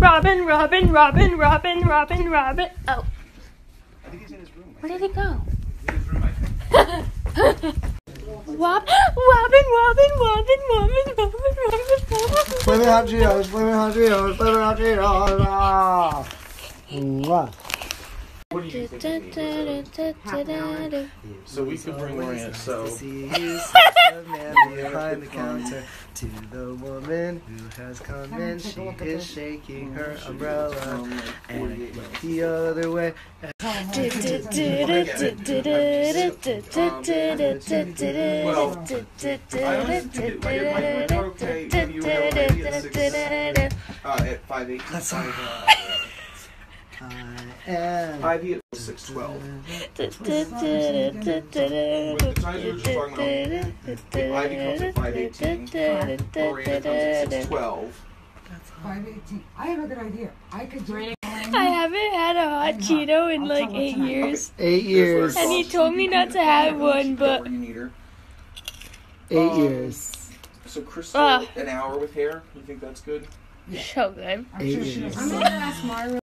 Robin. Oh. I think he's in his room. Where did he go? He's in his room, I think. Robin. Flaming hot Cheetos. What do you think? So we could bring Rand, so... The man behind the counter to the woman who has come in. She is shaking her umbrella and look the other way. Well, I honestly did, like, it might work out okay if you were already at 5'8". That's all. I am 5'8" at 6'12". With the times we were just talking about, Ivy comes at 5'18", Miranda comes at 6'12". 5'18". I have a good idea. I could do it. I haven't had a hot Cheeto in like 8 years. 8 years. And he told me not to have one, but... 8 years. So Crystal, an hour with hair, you think that's good? So good. I'm sure she doesn't. I'm gonna ask Mario.